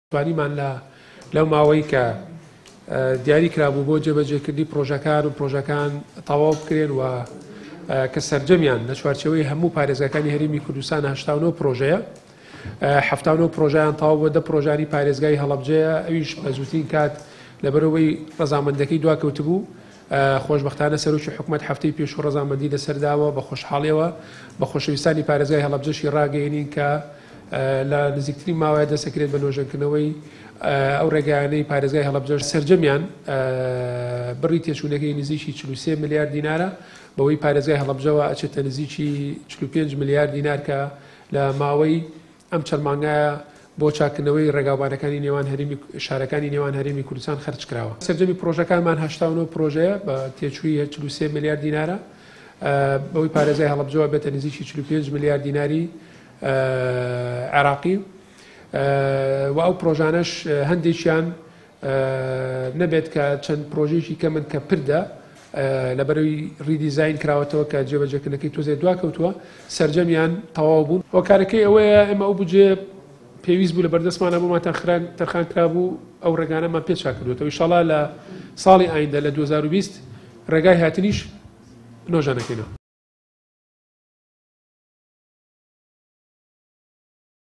توانیمان لەو ماوەی کە دیاری کرابوو بۆ جێبەجێکردنی پرۆژەکان و پرۆژەکان تەواو بکرێن و کە سەرجەمیان لە چوارچەوەی هەموو پارێزگاکانی هەرێمی کوردستان 89 پرۆژەیە 79 پرۆژیان تەواو بۆ 10 پرۆژانی پارێزگای هەڵەبجەیە ئەویش بە زووترین کات لەبەرەوەی ڕەزامەندەکەی دواکەوتبوو خۆشبەختانە سەرۆکی حکوومەت هەفتەی پێشوو ڕەزامەندی لەسەرداوە بە خۆشحاڵیەوە بە خۆشەویستانی پارێزگای هەڵەبجەشی ڕاگەیەنین کە لە نزیکترین ماوەیە دەسەکرێت بە نۆژەنکردنەوەی ئەو ڕێگایانەی پارێزگای هەڵەبجەش سەرجەمیان بڕی تێچوونەکەی نزیکی 43 ملیارد دینارە بەوەی پارێزگای هەڵەبجەوە ئەچێتە نزیکی 45 ملیارد دینار کە لە ماوەی ئەم چەند مانگایە بۆ چاکردنەوەی ڕێگاوبارەکانی نێوان هەرێمی شارەکانی نێوان هەرێمی کوردستان خەرج کراوە. سەرجەمی پرۆژەکانمان 89 پرۆژەیە بە تێچووی 43 ملیارد دینارە بەوەی پارێزگای هەڵەبجەوە بێتە نزیکی 45 ملیارد دیناری عراقی و ئەو پرۆژانەش هەندێکیان نەبێت کە چەند پرۆژێکی کەمن کە پردە لەبەرەوەی ریدیزاین کراوەتەوە کە جێبەجێکردنەکەی تۆزێ دواکەوتووە سەرجەمیان تەواو بوون. هۆکارەکەی ئەوەیە ئێمە ئەو بجێ پێویست بوو لە بەردەستمانە بۆمان تەرخان کرابوو ئەو ڕێگانەمان پێچا کردوێتەوە ئینشاڵڵا لە ساڵی ئایندە لە 2020 ڕێگای هاتنیش نۆژانەکەینەوە.